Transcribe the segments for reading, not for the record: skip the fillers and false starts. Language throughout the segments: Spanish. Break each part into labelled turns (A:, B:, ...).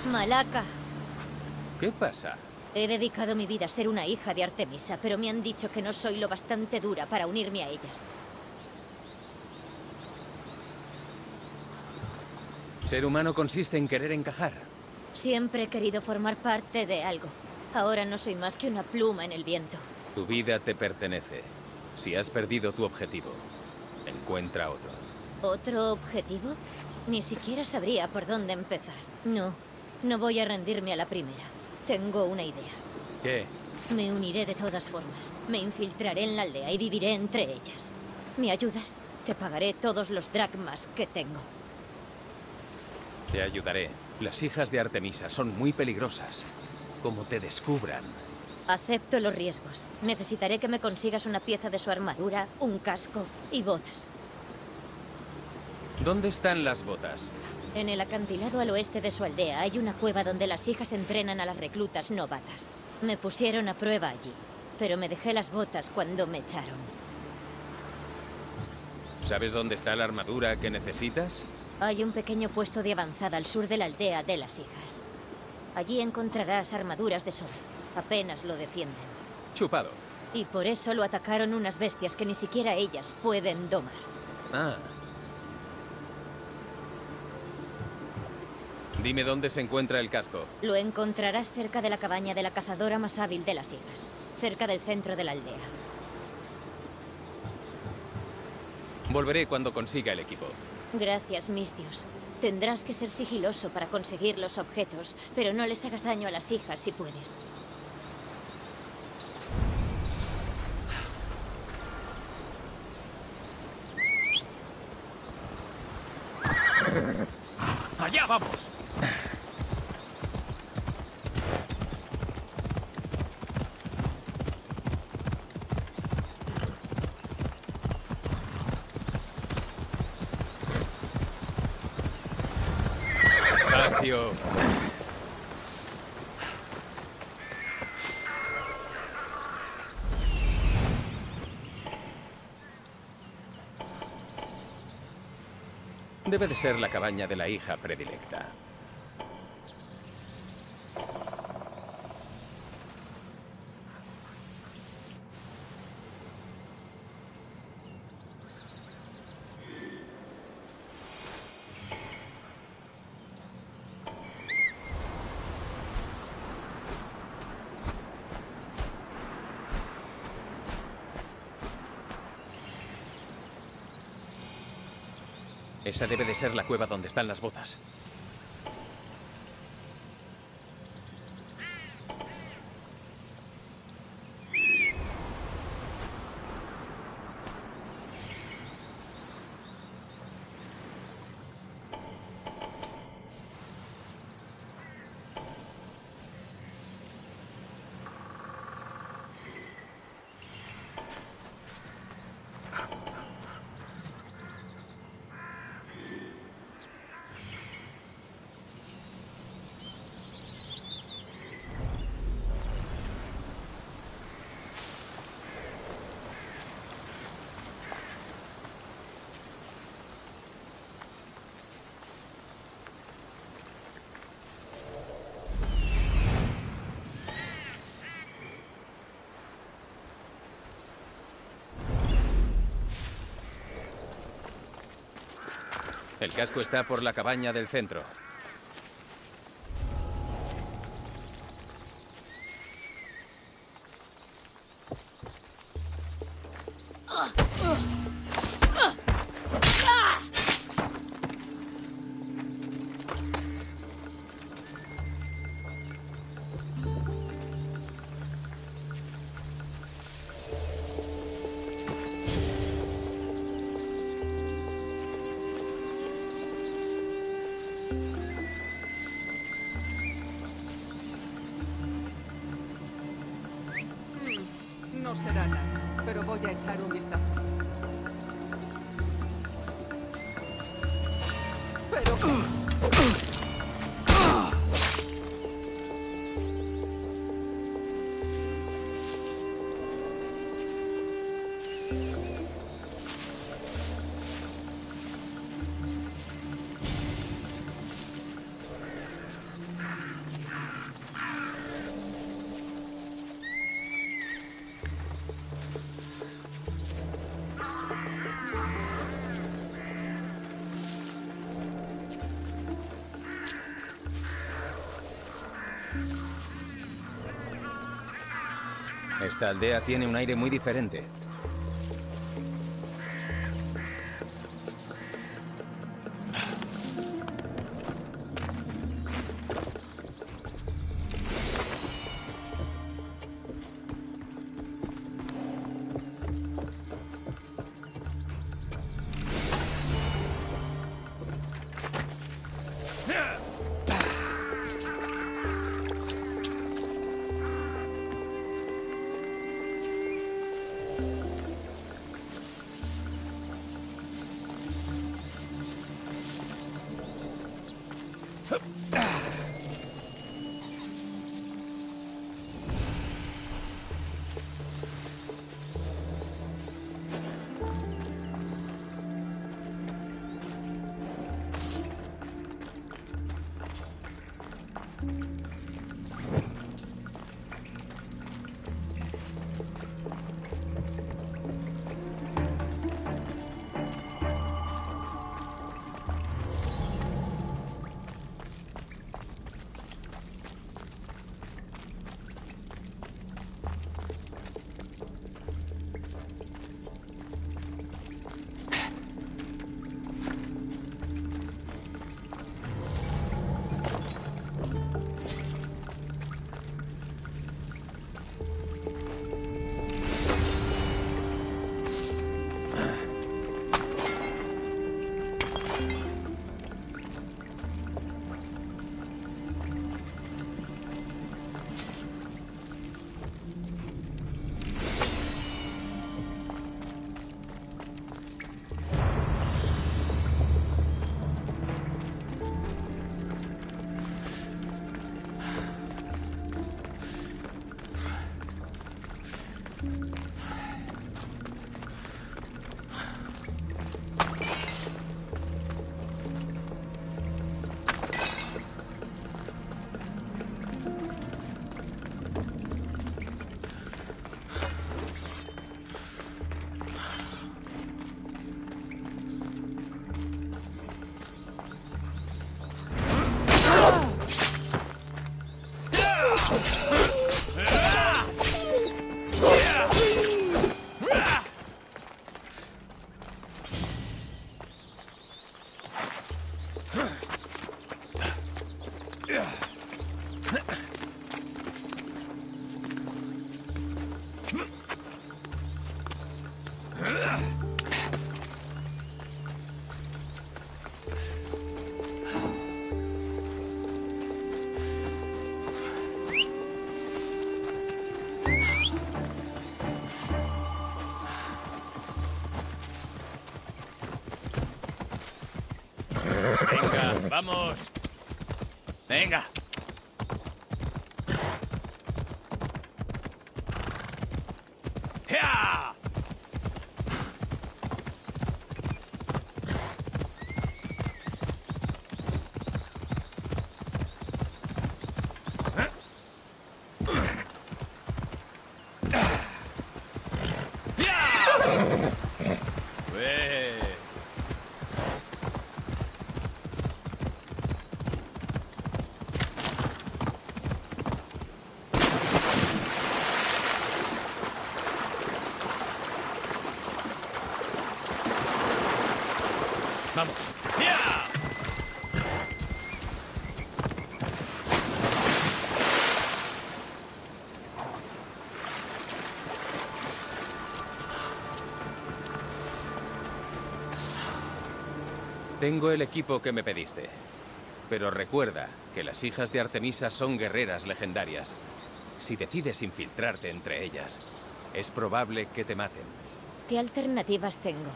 A: Malaka.
B: ¿Qué pasa?
A: He dedicado mi vida a ser una hija de Artemisa, pero me han dicho que no soy lo bastante dura para unirme a ellas.
B: Ser humano consiste en querer encajar.
A: Siempre he querido formar parte de algo. Ahora no soy más que una pluma en el viento.
B: Tu vida te pertenece. Si has perdido tu objetivo, encuentra otro.
A: ¿Otro objetivo? Ni siquiera sabría por dónde empezar. No voy a rendirme a la primera. Tengo una idea.
B: ¿Qué?
A: Me uniré de todas formas. Me infiltraré en la aldea y viviré entre ellas. ¿Me ayudas? Te pagaré todos los dracmas que tengo.
B: Te ayudaré. Las hijas de Artemisa son muy peligrosas. Como te descubran.
A: Acepto los riesgos. Necesitaré que me consigas una pieza de su armadura, un casco y botas.
B: ¿Dónde están las botas?
A: En el acantilado al oeste de su aldea hay una cueva donde las hijas entrenan a las reclutas novatas. Me pusieron a prueba allí, pero me dejé las botas cuando me echaron.
B: ¿Sabes dónde está la armadura que necesitas?
A: Hay un pequeño puesto de avanzada al sur de la aldea de las hijas. Allí encontrarás armaduras de sobra. Apenas lo defienden.
B: Chupado.
A: Y por eso lo atacaron unas bestias que ni siquiera ellas pueden domar.
B: Ah. Dime dónde se encuentra el casco.
A: Lo encontrarás cerca de la cabaña de la cazadora más hábil de las hijas, cerca del centro de la aldea.
B: Volveré cuando consiga el equipo.
A: Gracias, Mistios. Tendrás que ser sigiloso para conseguir los objetos, pero no les hagas daño a las hijas si puedes.
B: ¡Allá vamos! Espacio. Debe de ser la cabaña de la hija predilecta. Esa debe de ser la cueva donde están las botas. El casco está por la cabaña del centro.
C: No será nada, pero voy a echar un vistazo. Pero...
B: Esta aldea tiene un aire muy diferente. Venga, vamos. Venga. ¡Ya! Vamos. ¡Ya! Tengo el equipo que me pediste. Pero recuerda que las hijas de Artemisa son guerreras legendarias. Si decides infiltrarte entre ellas, es probable que te maten.
A: ¿Qué alternativas tengo?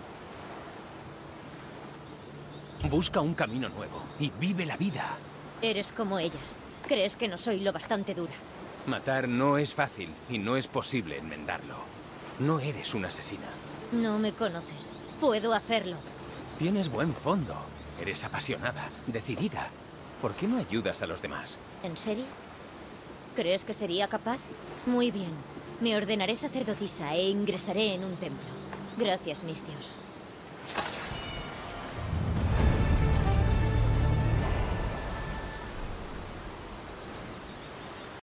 B: Busca un camino nuevo y vive la vida.
A: Eres como ellas. ¿Crees que no soy lo bastante dura?
B: Matar no es fácil y no es posible enmendarlo. No eres una asesina.
A: No me conoces. Puedo hacerlo.
B: Tienes buen fondo. Eres apasionada, decidida. ¿Por qué no ayudas a los demás?
A: ¿En serio? ¿Crees que sería capaz? Muy bien. Me ordenaré sacerdotisa e ingresaré en un templo. Gracias, mis dios.